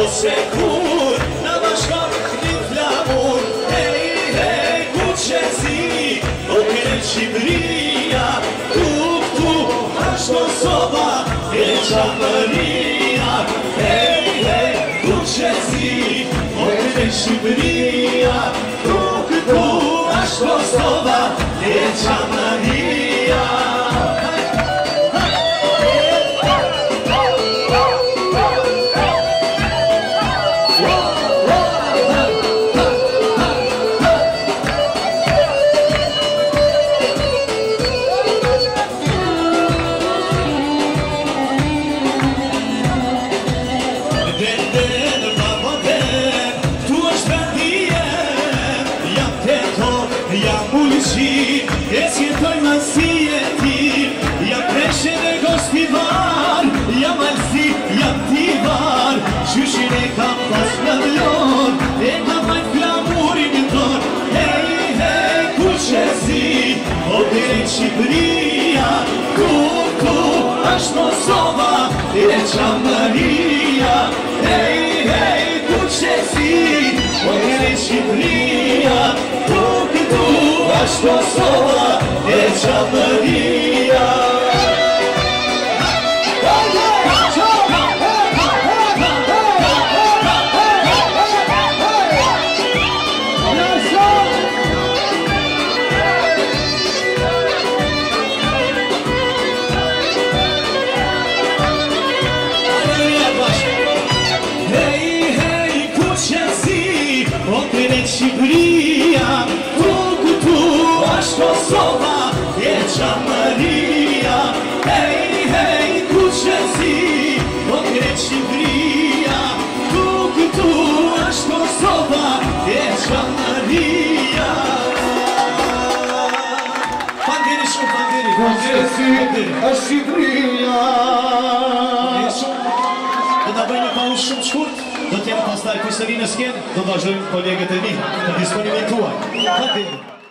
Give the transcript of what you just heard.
ose kur në bashkon një flamur. Hej, hej, ku që si, o kërë Shqipëria, tu, ashtë Kosova, e qamëria. Hej, hej, ku që si, o kërë Shqipëria, tu, ashtë Kosova, e qamëria. E s'jetoj ma si e ti, jam preshe dhe gostivar, jam alsi, jam tivar, qyshin e kam pas në vlon, e kam majt flamurin në ton. Hej, hej, ku që si, o kërë Shqipëria, tu, ashtë Kosova, e qamëria. Hej, hej, ku që si, o kërë Shqipëria, tu, ashtë Kosova, e qamëria. Hej, hej, ku që si, o kërë Shqipëria, ashtë Kosova, e qamëria. Hej, hej, ku që si, o kërë Shqipëria, tu, ashtë Kosova, e qamëria. Fanderi shumë, fanderi. Ku që si, është Shqipëria. Do të bëjnë një paush shumë shkurt, do t'jem pastaj kujsëri në skenë, do të vazhdojmë kolegët e mi, në disponimin tuaj. Fanderi.